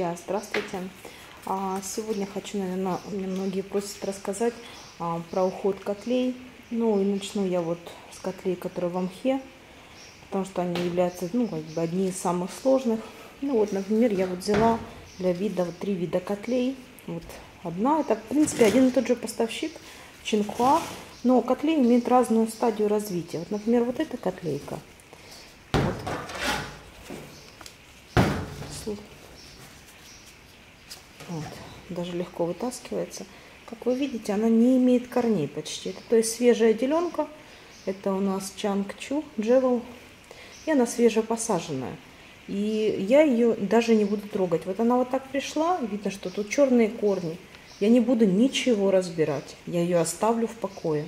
Друзья, здравствуйте! Сегодня хочу, наверное, мне многие просят рассказать про уход котлей. Ну и начну я вот с котлей, которые в мхе, потому что они являются, одни из самых сложных. Ну вот, например, я вот взяла для вида вот 3 вида котлей. Вот одна, это в принципе один и тот же поставщик, Чинхуа, но котлей имеют разную стадию развития. Вот, например, вот эта котлейка. Вот, даже легко вытаскивается. Как вы видите, она не имеет корней почти. Это, то есть свежая деленка. Это у нас Чангчу Джевел. И она свежепосаженная. И я ее даже не буду трогать. Вот она вот так пришла. Видно, что тут черные корни. Я не буду ничего разбирать. Я ее оставлю в покое.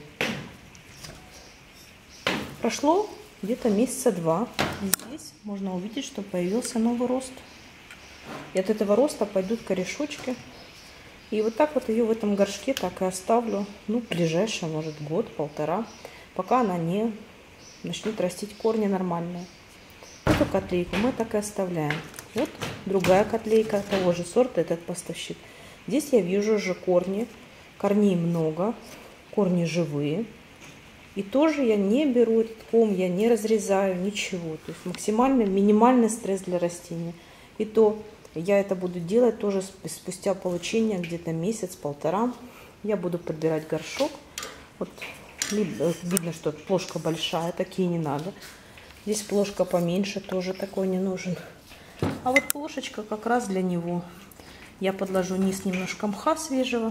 Прошло где-то месяца 2. И здесь можно увидеть, что появился новый рост. И от этого роста пойдут корешочки. И вот так вот ее в этом горшке так и оставлю. Ну, ближайшее, может, год-полтора. Пока она не начнет растить корни нормальные. Эту котлейку мы так и оставляем. Вот другая котлейка того же сорта, этот поставщик. Здесь я вижу уже корни. Корней много. Корни живые. И тоже я не беру этот ком, я не разрезаю ничего. То есть максимальный, минимальный стресс для растения. И то я это буду делать тоже спустя получения где-то месяц-полтора. Я буду подбирать горшок. Вот видно, что плошка большая, такие не надо. Здесь плошка поменьше, тоже такой не нужен. А вот плошечка как раз для него. Я подложу низ немножко мха свежего.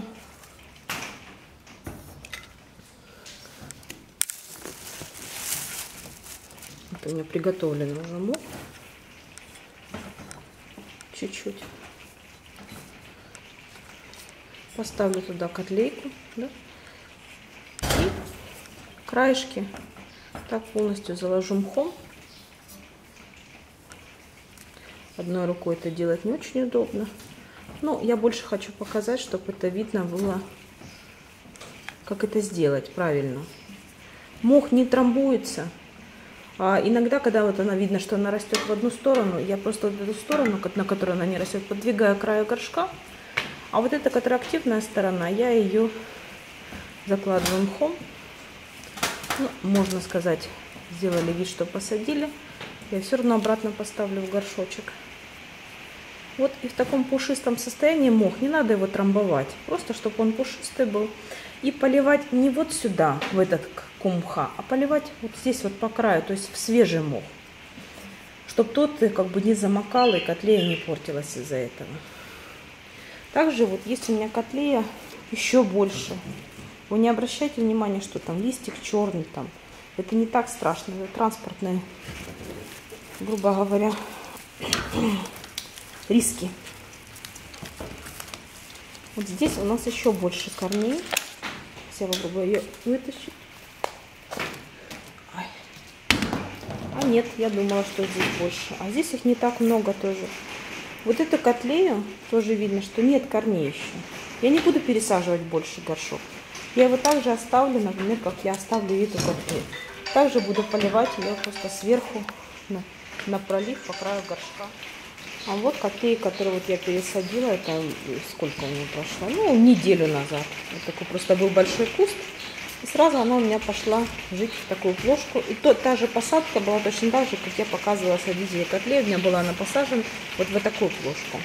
Вот у меня приготовлен уже мох. Чуть-чуть. Поставлю туда котлейку, да? И краешки так полностью заложу мхом. Одной рукой это делать не очень удобно. Но я больше хочу показать, чтобы это видно было, как это сделать правильно. Мох не трамбуется. Иногда, когда вот она видно, что она растет в одну сторону, я просто вот эту сторону, на которой она не растет, подвигаю к краю горшка. А вот эта, которая активная сторона, я ее закладываю мхом. Ну, можно сказать, сделали вид, что посадили. Я все равно обратно поставлю в горшочек. Вот и в таком пушистом состоянии мох. Не надо его трамбовать. Просто, чтобы он пушистый был. И поливать не вот сюда, в этот ком мха, а поливать вот здесь вот по краю, то есть в свежий мох. Чтобы тот как бы не замокал и котлея не портилась из-за этого. Также вот есть у меня котлея еще больше. Вы не обращайте внимания, что там листик черный там. Это не так страшно. Это транспортные, грубо говоря, риски. Вот здесь у нас еще больше корней. Я попробую ее вытащить. Ай. А нет, я думала, что здесь больше. А здесь их не так много тоже. Вот эту котлею тоже видно, что нет корней еще. Я не буду пересаживать больше горшок. Я его также оставлю, например, как я оставлю эту котлею. Также буду поливать ее просто сверху на пролив по краю горшка. А вот котлеи, которые вот я пересадила, это сколько у меня прошло? Ну, неделю назад. Вот такой просто был большой куст. И сразу она у меня пошла жить в такую плошку. И та же посадка была точно так же, как я показывала садители котлей. У меня была она посажена вот в такую плошку.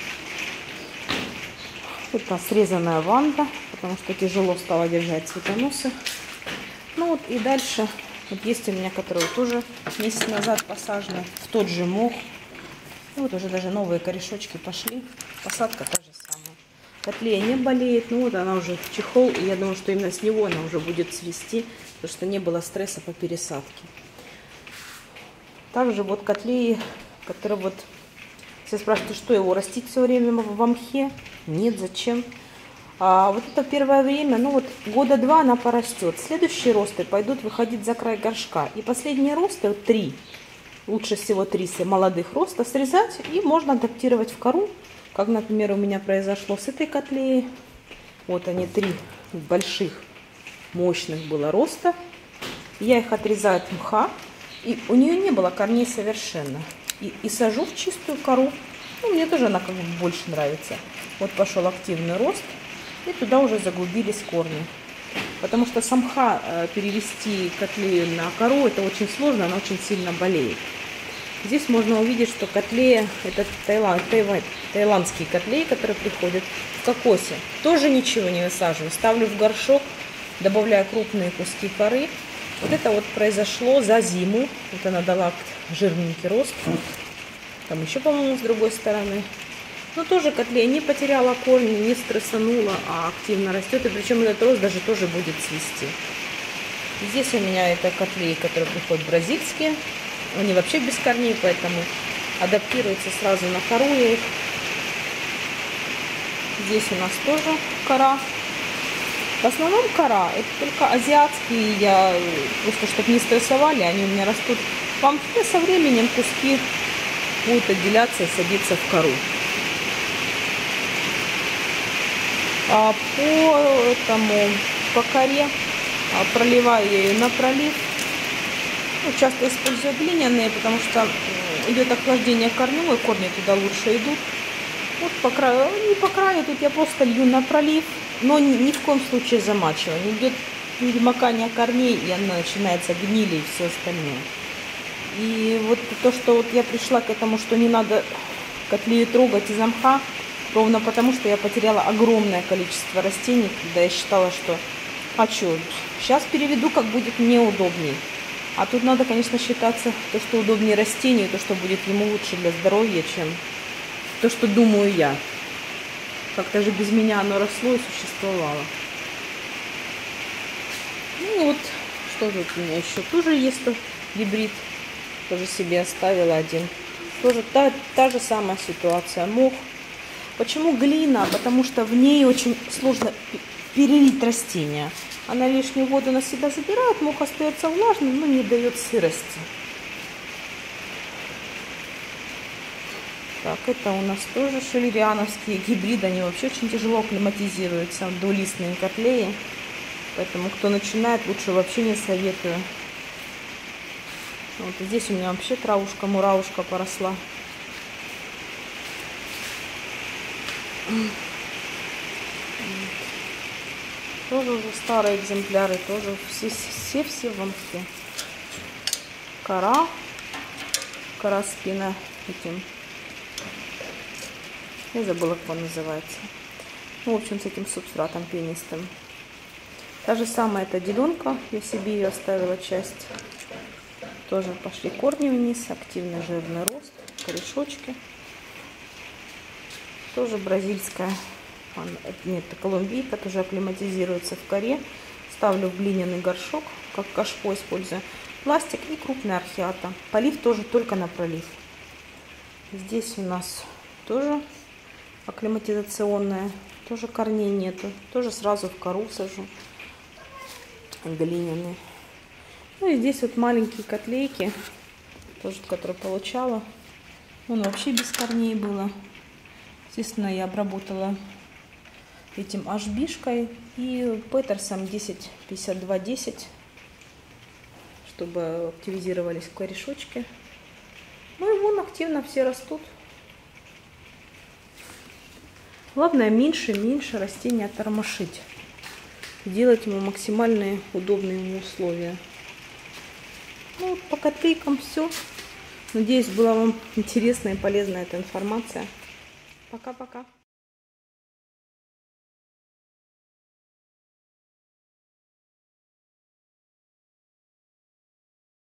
Это срезанная ванда, потому что тяжело стало держать цветоносы. Ну вот и дальше. Вот есть у меня, которые тоже месяц назад посажены в тот же мох. И вот уже даже новые корешочки пошли. Посадка та же самая. Котлея не болеет. Ну вот она уже в чехол. И я думаю, что именно с него она уже будет цвести. Потому что не было стресса по пересадке. Также вот котлеи, которые вот... Все спрашивают, что его растить все время в мхе? Нет, зачем? А вот это первое время, ну вот года 2 она порастет. Следующие росты пойдут выходить за край горшка. И последние росты, вот 3. Лучше всего 3 молодых роста срезать и можно адаптировать в кору. Как, например, у меня произошло с этой котлеей. Вот они 3 больших, мощных было роста. Я их отрезаю от мха. И у нее не было корней совершенно. И сажу в чистую кору. Ну, мне тоже она как бы больше нравится. Вот пошел активный рост, и туда уже заглубились корни. Потому что с мха перевести котлею на кору это очень сложно, она очень сильно болеет. Здесь можно увидеть, что котлея, это таиландские котлеи, которые приходят в кокосе. Тоже ничего не высаживаю. Ставлю в горшок, добавляю крупные куски коры. Вот это вот произошло за зиму. Вот она дала жирненький рост. Там еще, по-моему, с другой стороны. Но тоже котлея не потеряла корни, не стрессанула, а активно растет. И причем этот рост даже тоже будет цвести. Здесь у меня это котлеи, которые приходят бразильские. Они вообще без корней, поэтому адаптируются сразу на кору я их. Здесь у нас тоже кора. В основном кора. Это только азиатские. Я просто, чтобы не стрессовали, они у меня растут в мхе. Со временем куски будут отделяться и садиться в кору. А по коре проливаю я ее на пролив. Ну, часто использую глиняные, потому что идет охлаждение корневой, корни туда лучше идут. Вот по краю, не по краю, тут я просто лью на пролив, но ни в коем случае замачивание. Идет перемокание корней, и она начинается гнили и все остальное. И вот то, что вот я пришла к этому, что не надо котлею трогать из мха, ровно потому, что я потеряла огромное количество растений, когда я считала, что сейчас переведу, как будет мне удобней. А тут надо, конечно, считаться то, что удобнее растению, то, что будет ему лучше для здоровья, чем то, что думаю я. Как-то же без меня оно росло и существовало. Ну вот, что тут у меня еще? Тоже есть гибрид. Тоже себе оставила один. Тоже та же самая ситуация. Мох. Почему глина? Потому что в ней очень сложно перелить растения. Она лишнюю воду на себя забирает, мох остается влажным, но не дает сырости. Так, это у нас тоже шиллериановские гибриды. Они вообще очень тяжело акклиматизируются. Двулистные котлеи. Поэтому, кто начинает, лучше вообще не советую. Вот здесь у меня вообще травушка-муравушка поросла. Тоже уже старые экземпляры, тоже все в мхе. Кора спина этим. Я забыла, как он называется. Ну, в общем, с этим субстратом пенистым. Та же самая эта деленка, я себе ее оставила часть. Тоже пошли корни вниз, активный жирный рост, корешочки. Тоже бразильская. Нет, это колумбийка, тоже акклиматизируется в коре. Ставлю в глиняный горшок, как кашпо использую. Пластик и крупная археата. Полив тоже только на пролив. Здесь у нас тоже акклиматизационная. Тоже корней нету. Тоже сразу в кору сажу. Глиняные. Ну и здесь вот маленькие котлейки. Тоже, которые получала. Он вообще без корней было. Естественно, я обработала этим HB-шкой и Петерсом 10-52-10, чтобы активизировались корешочки. Ну и вон активно все растут. Главное меньше растения тормошить. Делать ему максимальные удобные ему условия. Ну вот по котлейкам все. Надеюсь, была вам интересная и полезная эта информация. Пока-пока.